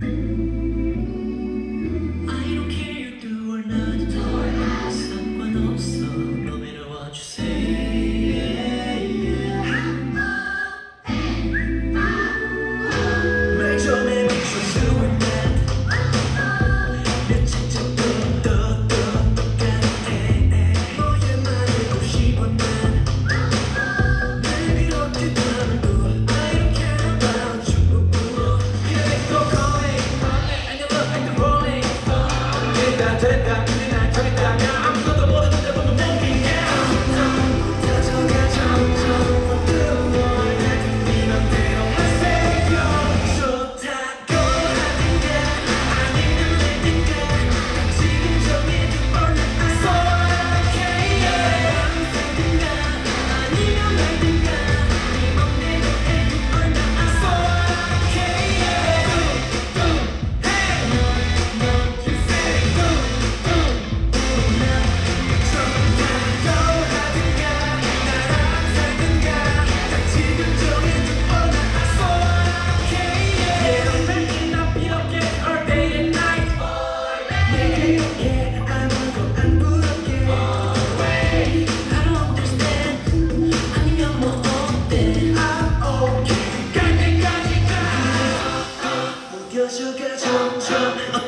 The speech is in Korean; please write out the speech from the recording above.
I don't care you do or not 상관없어 no matter what you say 매점에 미쳐 doing that 며칠 전부터 똑같아 너의 말을 듣고 싶어 난 늘 그렇게 담고 I don't care about you Here they go calling and you look like the rolling 됐다 근데 날 저랬다면 아무것도 모르는데 보면 몽king 다져가 점점 어두워 내 맘대로 하세요 좋다고 하든가 아니면 말든가 지금 정해도 올라 So okay 하든가 아니면 말든가 네 맘대로 해도 올라 So okay You say 점점